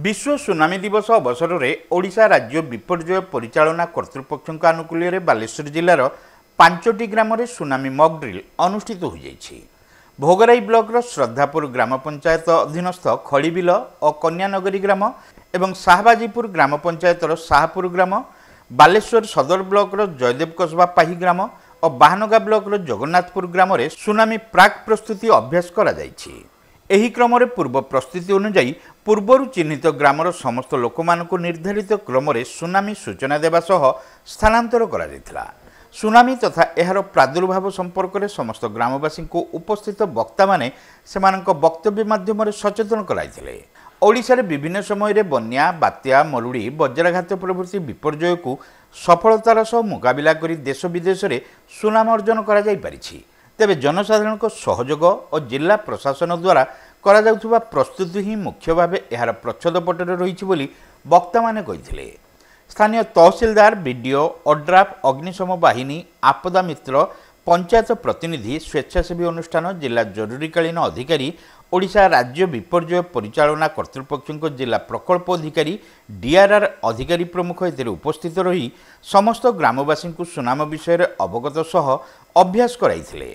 विश्व सुनामी दिवस अवसर में ओडिशा राज्य विपर्यय परिचालना कर्तृपक्ष आनुकूल्य बालेश्वर जिलार 5टी ग्राम सुनामी मॉक ड्रिल अनुष्ठित हो जाइछि। भोगराई ब्लॉक श्रद्धापुर ग्राम पंचायत अधीनस्थ खड़ीबिल और कन्यानगरी ग्राम एवं शाहबाजीपुर ग्राम पंचायत शाहपुर ग्राम, बालेश्वर सदर ब्लॉक जयदेव कस्बा पाही ग्राम और बाहनगा ब्लॉक जगन्नाथपुर ग्राम में सुनामी प्राक प्रस्तुति अभ्यास करा जाइछि। एही क्रम पूर्व प्रस्तुति अनुଯାयी पूर्वर चिन्हित ग्रामर समस्त लोक मानक निर्धारित क्रम सुनामी सूचना देवा सह स्थानांतर करा जायथिला। सुनामी तथा एहार प्रादुर्भाव संपर्क में समस्त ग्रामवासी को उपस्थित वक्ता माने सेमानक वक्तव्य माध्यम सचेतन कराइथिले। ओडिशा रे विभिन्न समय बन्या, बात्या, मरुड़ी, वज्राघात प्रभृति विपर्यय को सफलतार सह मुकाबिला करी देश विदेश में सुनाम अर्जन करा जाई पारिछि। तेबे जनसाधारण सहयोग और जिला प्रशासन द्वारा करा जाउथुबा प्रस्तुति ही मुख्य भाव यार प्रच्छद पटरे रही बोली वक्ता माने कहिथिले। स्थानीय तहसीलदार, बीडीओ, ओड्राफ, अग्निशम बाहिनी, आपदा मित्र, पंचायत प्रतिनिधि, स्वेच्छासेवी अनुष्ठान, जिला जरूरीकालीन अधिकारी, ओडिशा राज्य विपर्यय परिचालना कर्तृपक्ष जिला प्रकल्प अधिकारी, डीआरआर अधिकारी प्रमुख एथिरे उपस्थित रही समस्त ग्रामवासी को सुनाम विषय अवगत सह अभ्यास कराइथिले।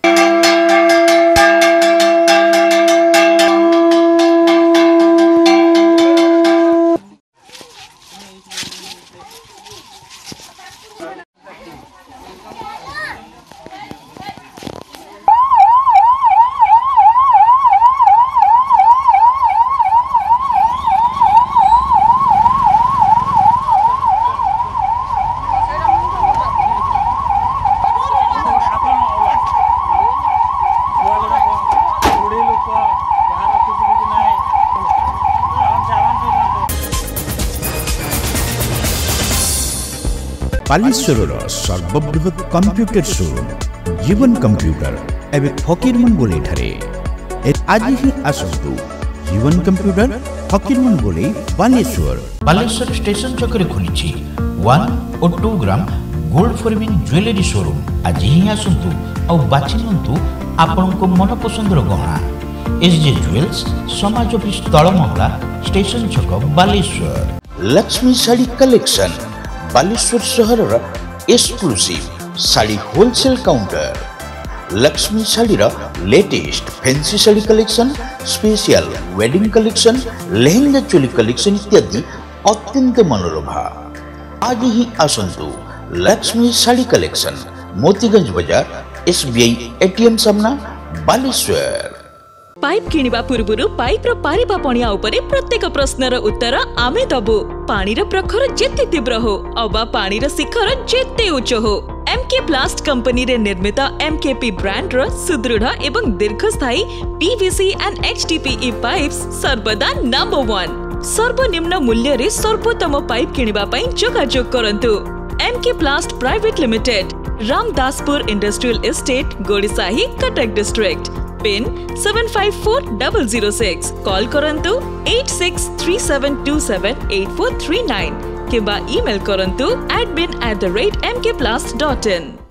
बालेश्वर सर्वबृहत कंप्यूटर शोरूम जीवन कंप्यूटर एवं फकीरमन गोले ठारे आज ही आसतु जीवन कंप्यूटर फकीरमन गोले बालेश्वर स्टेशन चक्कर खुली 1 और 2 gram gold forming jewellery showroom. आज ही आसतु और बाछि नियंतु आपनको मन पसंदर गहना। एसजे ज्वेल्स समाज ऑफिस तळमहला स्टेशन छक बालेश्वर। लक्ष्मी साड़ी कलेक्शन बालेश्वर शहर exclusive sari wholesale counter. Lakshmi sari latest fancy sari collection, special wedding collection, lehenga choli collection इत्यादि अत्यंत मनोरभा। आज ही आसंतु लक्ष्मी साड़ी कलेक्शन, मोतीगंज बाजार, एसबीआई एटीएम सामना, बालेश्वर। पाइप किनिबा पूर्वरु पाइप रो पारिबा पणिया उपरे प्रत्येक प्रश्नर उत्तर आमे दबु। पानीर प्रखर जेते तीव्र हो अबा पानीर शिखर जेते उच्च हो, एमके प्लास्ट कंपनी रे निर्मित एमकेपी ब्रांड रो सुदृढ़ एवं दीर्घस्थायी पीवीसी एंड एचडीपीई पाइप्स सर्वदा नंबर 1। सर्वनिम्न मूल्य रे सर्वोत्तम पाइप किनिबा पई जोगाजोग करंतु। MK plast private limited, Ramdaspur industrial estate, Gorisahi, Cuttack district. Pin 754006। Call करंतु 8637278439 किबा ईमेल करंतु admin@mkplast.in।